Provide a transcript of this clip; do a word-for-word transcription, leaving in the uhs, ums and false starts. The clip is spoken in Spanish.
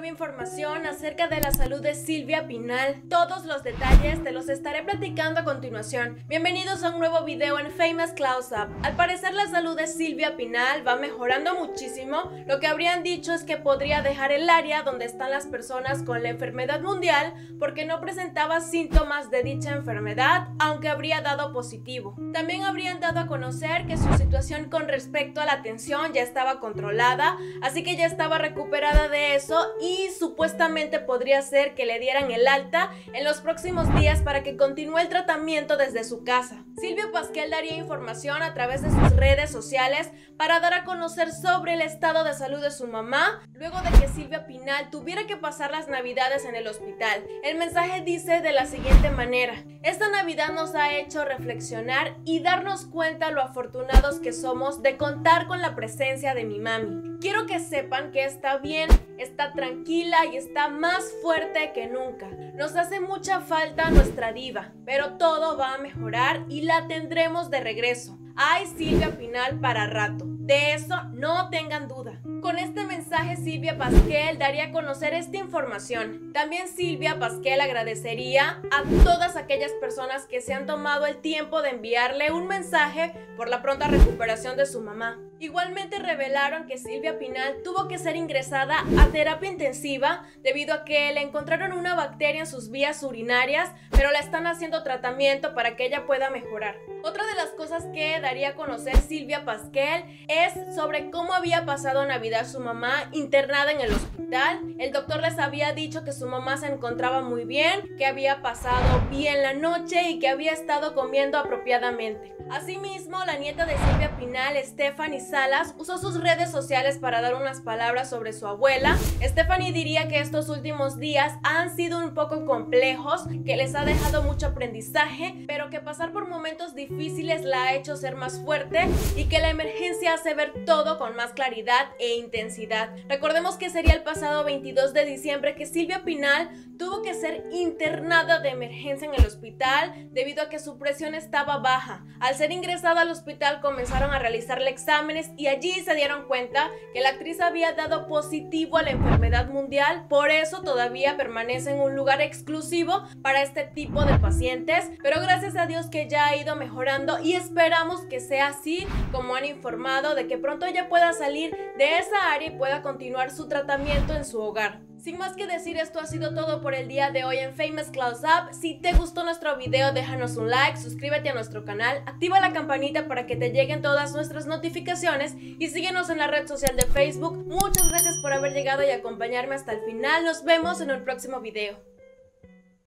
información acerca de la salud de Silvia Pinal. Todos los detalles te los estaré platicando a continuación. Bienvenidos a un nuevo video en Famous Close Up. Al parecer la salud de Silvia Pinal va mejorando muchísimo. Lo que habrían dicho es que podría dejar el área donde están las personas con la enfermedad mundial porque no presentaba síntomas de dicha enfermedad, aunque habría dado positivo. También habrían dado a conocer que su situación con respecto a la atención ya estaba controlada, así que ya estaba recuperada de eso y supuestamente podría ser que le dieran el alta en los próximos días para que continúe el tratamiento desde su casa. Silvia Pasquel daría información a través de sus redes sociales para dar a conocer sobre el estado de salud de su mamá luego de que Silvia Pinal tuviera que pasar las navidades en el hospital. El mensaje dice de la siguiente manera: esta Navidad nos ha hecho reflexionar y darnos cuenta lo afortunados que somos de contar con la presencia de mi mami. Quiero que sepan que está bien, está tranquila y está más fuerte que nunca. Nos hace mucha falta nuestra diva, pero todo va a mejorar y la tendremos de regreso. Hay Silvia Pinal para rato, de eso no tengan duda. Con este mensaje Silvia Pasquel daría a conocer esta información. También Silvia Pasquel agradecería a todas aquellas personas que se han tomado el tiempo de enviarle un mensaje por la pronta recuperación de su mamá. Igualmente revelaron que Silvia Pinal tuvo que ser ingresada a terapia intensiva debido a que le encontraron una bacteria en sus vías urinarias, pero le están haciendo tratamiento para que ella pueda mejorar. Otra de las cosas que daría a conocer Silvia Pasquel es sobre cómo había pasado Navidad su mamá internada en el hospital. El doctor les había dicho que su mamá se encontraba muy bien, que había pasado bien la noche y que había estado comiendo apropiadamente. Asimismo, la nieta de Silvia Pinal, Stephanie Salas, usó sus redes sociales para dar unas palabras sobre su abuela. Stephanie diría que estos últimos días han sido un poco complejos, que les ha dejado mucho aprendizaje, pero que pasar por momentos difíciles la ha hecho ser más fuerte y que la emergencia hace ver todo con más claridad e intensidad. Recordemos que sería el pasado veintidós de diciembre que Silvia Pinal tuvo que ser internada de emergencia en el hospital debido a que su presión estaba baja. Al ser ingresada al hospital comenzaron a realizarle exámenes y allí se dieron cuenta que la actriz había dado positivo a la enfermedad mundial, por eso todavía permanece en un lugar exclusivo para este tipo de pacientes, pero gracias a Dios que ya ha ido mejorando y esperamos que sea así como han informado, de que pronto ella pueda salir de esa área y pueda continuar su tratamiento en su hogar. Sin más que decir, esto ha sido todo por el día de hoy en Famous Close Up. Si te gustó nuestro video, déjanos un like, suscríbete a nuestro canal, activa la campanita para que te lleguen todas nuestras notificaciones y síguenos en la red social de Facebook. Muchas gracias por haber llegado y acompañarme hasta el final. Nos vemos en un próximo video.